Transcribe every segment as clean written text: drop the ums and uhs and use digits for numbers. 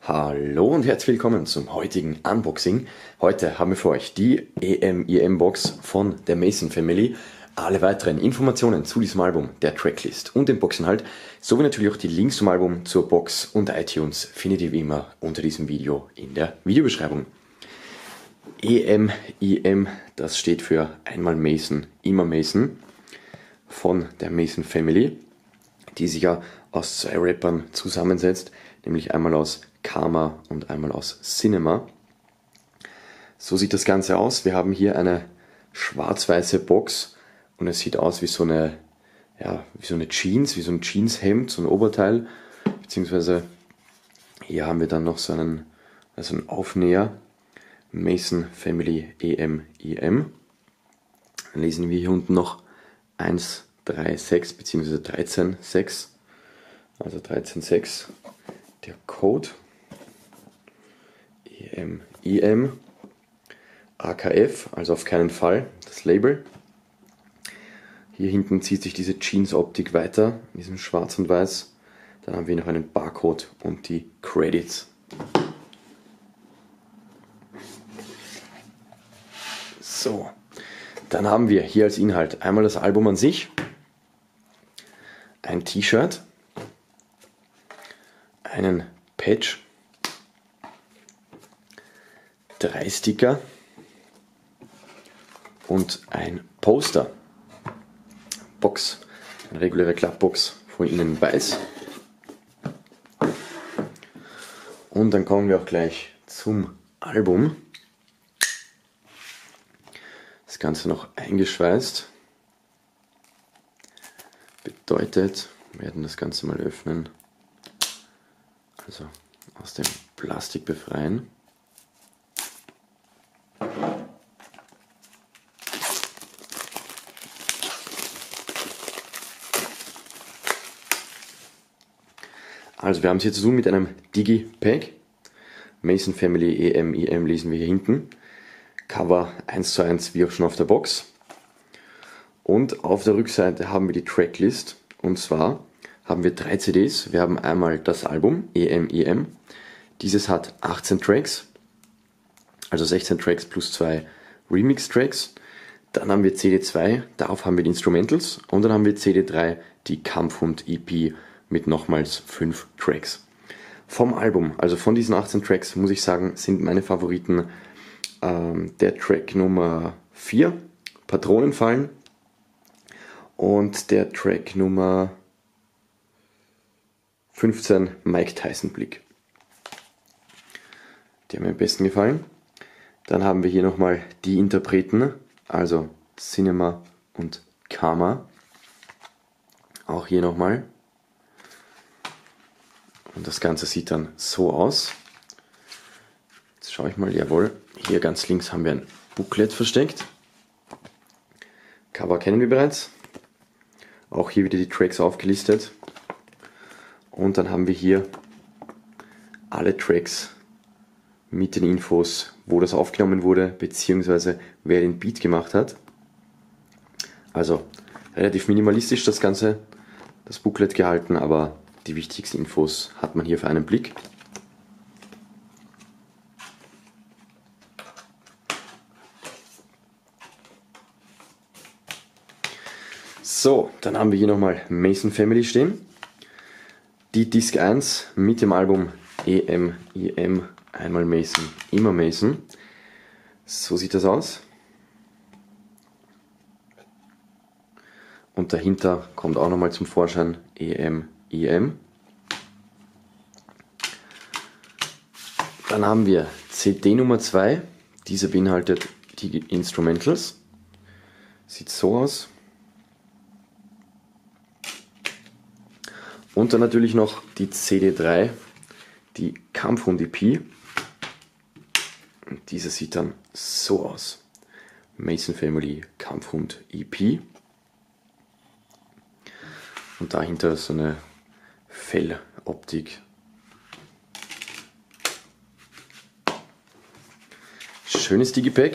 Hallo und herzlich willkommen zum heutigen Unboxing. Heute haben wir für euch die EM-IM-Box von der Mason Family. Alle weiteren Informationen zu diesem Album, der Tracklist und dem Boxinhalt, sowie natürlich auch die Links zum Album, zur Box und iTunes findet ihr wie immer unter diesem Video in der Videobeschreibung. EM-IM, das steht für einmal Mason, immer Mason von der Mason Family, die sich ja aus zwei Rappern zusammensetzt, nämlich einmal aus Karma und einmal aus Cinema. So sieht das Ganze aus. Wir haben hier eine schwarz-weiße Box und es sieht aus wie so eine Jeans, wie so ein Jeanshemd, so ein Oberteil, beziehungsweise hier haben wir dann noch so einen Aufnäher, Mason Family EM-IM. Dann lesen wir hier unten noch 136 bzw. 13.6, also 13.6 der Code, EM-IM, AKF, also auf keinen Fall das Label. Hier hinten zieht sich diese Jeans-Optik weiter, in diesem Schwarz und Weiß. Dann haben wir noch einen Barcode und die Credits. So, dann haben wir hier als Inhalt einmal das Album an sich, ein T-Shirt, einen Patch, 3 Sticker und ein Poster. Box, eine reguläre Klappbox, von innen weiß. Und dann kommen wir auch gleich zum Album. Das Ganze noch eingeschweißt. Bedeutet, wir werden das Ganze mal öffnen. Also aus dem Plastik befreien. Also wir haben es hier zu tun mit einem Digipack. Mason Family EM-IM lesen wir hier hinten. Cover 1:1 wie auch schon auf der Box. Und auf der Rückseite haben wir die Tracklist. Und zwar haben wir 3 CDs. Wir haben einmal das Album EM-IM. Dieses hat 18 Tracks, also 16 Tracks plus 2 Remix-Tracks. Dann haben wir CD 2, darauf haben wir die Instrumentals. Und dann haben wir CD 3, die Kampfhund EP mit nochmals 5 Tracks. Vom Album, also von diesen 18 Tracks, muss ich sagen, sind meine Favoriten der Track Nummer 4, Patronenfallen, und der Track Nummer 15, Mike Tyson Blick. Die haben mir am besten gefallen. Dann haben wir hier nochmal die Interpreten, also Cinema und Karma. Auch hier nochmal. Und das Ganze sieht dann so aus. Jetzt schaue ich mal, jawohl, hier ganz links haben wir ein Booklet versteckt. Cover kennen wir bereits. Auch hier wieder die Tracks aufgelistet. Und dann haben wir hier alle Tracks mit den Infos, wo das aufgenommen wurde, beziehungsweise wer den Beat gemacht hat. Also relativ minimalistisch das Ganze, das Booklet gehalten, aber die wichtigsten Infos hat man hier für einen Blick. So, dann haben wir hier nochmal Mason Family stehen. Die Disc 1 mit dem Album EM-IM, einmal Mason, immer Mason. So sieht das aus. Und dahinter kommt auch nochmal zum Vorschein EM-IM. Dann haben wir CD Nummer 2, diese beinhaltet die Instrumentals. Sieht so aus. Und dann natürlich noch die CD 3, die Kampfhund EP. Und diese sieht dann so aus. Mason Family Kampfhund EP. Und dahinter so eine Felloptik. Schönes Digipack.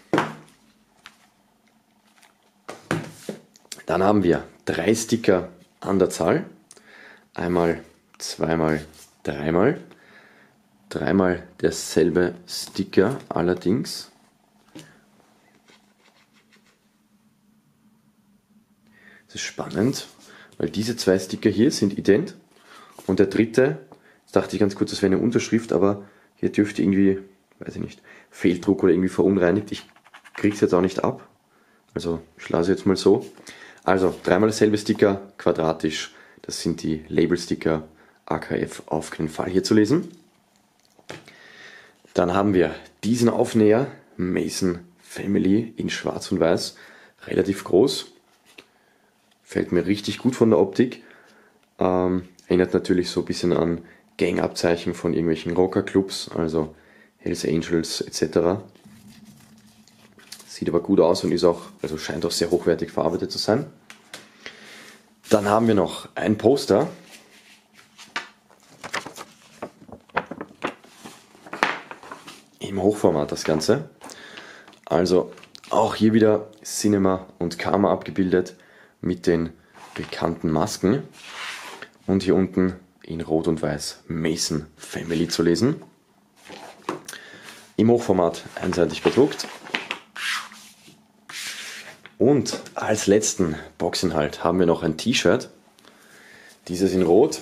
Dann haben wir 3 Sticker an der Zahl. Einmal, zweimal, dreimal. dreimal derselbe Sticker, allerdings. Das ist spannend, weil diese zwei Sticker hier sind ident und der dritte, jetzt dachte ich ganz kurz, das wäre eine Unterschrift, aber hier dürfte irgendwie, weiß ich nicht, Fehldruck oder irgendwie verunreinigt. Ich kriege es jetzt auch nicht ab, also ich lasse jetzt mal so. Also dreimal dasselbe Sticker, quadratisch, das sind die Labelsticker AKF, auf keinen Fall hier zu lesen. Dann haben wir diesen Aufnäher, Mason Family in schwarz und weiß, relativ groß. Fällt mir richtig gut von der Optik. Erinnert natürlich so ein bisschen an Gangabzeichen von irgendwelchen Rockerclubs, also Hells Angels etc. Sieht aber gut aus und ist auch, also scheint auch sehr hochwertig verarbeitet zu sein. Dann haben wir noch ein Poster. Im Hochformat das Ganze. Also auch hier wieder Cinema und Karma abgebildet mit den bekannten Masken. Und hier unten in Rot und Weiß Mason Family zu lesen. Im Hochformat einseitig bedruckt. Und als letzten Boxinhalt haben wir noch ein T-Shirt. Dieses in Rot.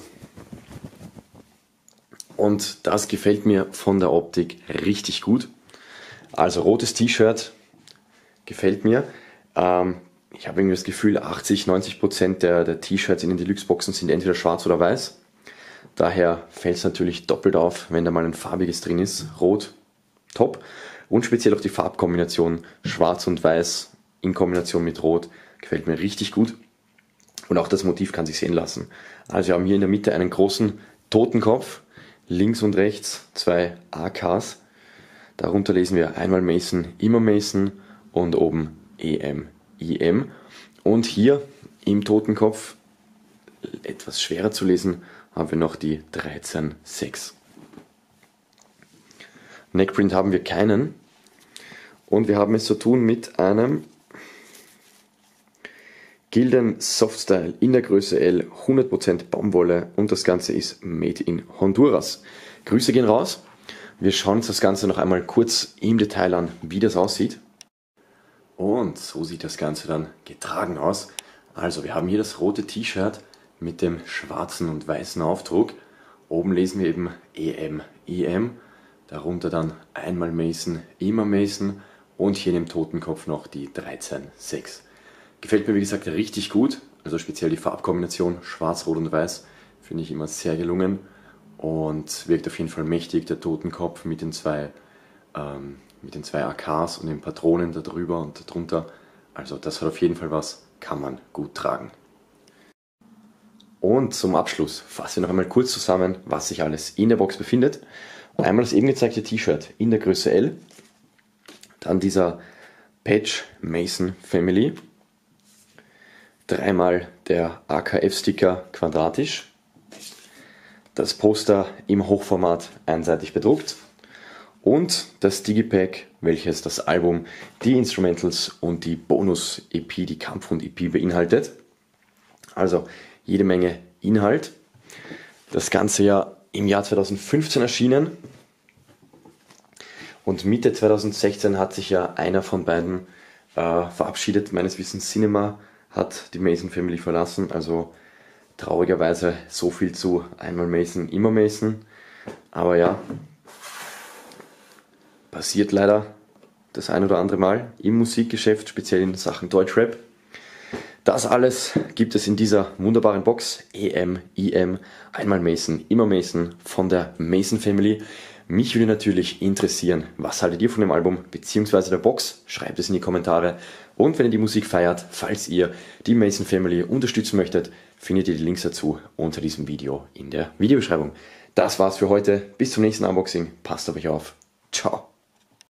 Und das gefällt mir von der Optik richtig gut. Also rotes T-Shirt gefällt mir. Ich habe irgendwie das Gefühl, 80-90% der T-Shirts in den Deluxe-Boxen sind entweder schwarz oder weiß. Daher fällt es natürlich doppelt auf, wenn da mal ein farbiges drin ist. Rot, top. Und speziell auch die Farbkombination schwarz und weiß in Kombination mit Rot gefällt mir richtig gut. Und auch das Motiv kann sich sehen lassen. Also wir haben hier in der Mitte einen großen Totenkopf. Links und rechts zwei AKs. Darunter lesen wir einmal Mason, immer Mason und oben EM, IM. Und hier im Totenkopf, etwas schwerer zu lesen, haben wir noch die 13,6. Neckprint haben wir keinen. Und wir haben es zu tun mit einem Gildan Softstyle in der Größe L, 100% Baumwolle und das Ganze ist made in Honduras. Grüße gehen raus. Wir schauen uns das Ganze noch einmal kurz im Detail an, wie das aussieht. Und so sieht das Ganze dann getragen aus. Also wir haben hier das rote T-Shirt mit dem schwarzen und weißen Aufdruck. Oben lesen wir eben EM, IM. Darunter dann einmal Mason, immer Mason und hier in dem Totenkopf noch die 13,6. Gefällt mir wie gesagt richtig gut, also speziell die Farbkombination Schwarz, Rot und Weiß finde ich immer sehr gelungen und wirkt auf jeden Fall mächtig, der Totenkopf mit den zwei AKs und den Patronen da drüber und darunter. Also das hat auf jeden Fall was, kann man gut tragen. Und zum Abschluss fassen wir noch einmal kurz zusammen, was sich alles in der Box befindet. Einmal das eben gezeigte T-Shirt in der Größe L, dann dieser Patch Mason Family, dreimal der AKF-Sticker quadratisch, das Poster im Hochformat einseitig bedruckt und das Digipack, welches das Album, die Instrumentals und die Bonus-EP, die Kampfhund-EP beinhaltet. Also jede Menge Inhalt. Das Ganze ja im Jahr 2015 erschienen und Mitte 2016 hat sich ja einer von beiden verabschiedet, meines Wissens Cinema hat die Mason Family verlassen, also traurigerweise so viel zu einmal Mason, immer Mason, aber ja, passiert leider das ein oder andere Mal im Musikgeschäft, speziell in Sachen Deutschrap. Das alles gibt es in dieser wunderbaren Box, EM, IM, einmal Mason, immer Mason von der Mason Family. Mich würde natürlich interessieren, was haltet ihr von dem Album bzw. der Box? Schreibt es in die Kommentare. Und wenn ihr die Musik feiert, falls ihr die Mason Family unterstützen möchtet, findet ihr die Links dazu unter diesem Video in der Videobeschreibung. Das war's für heute. Bis zum nächsten Unboxing. Passt auf euch auf. Ciao.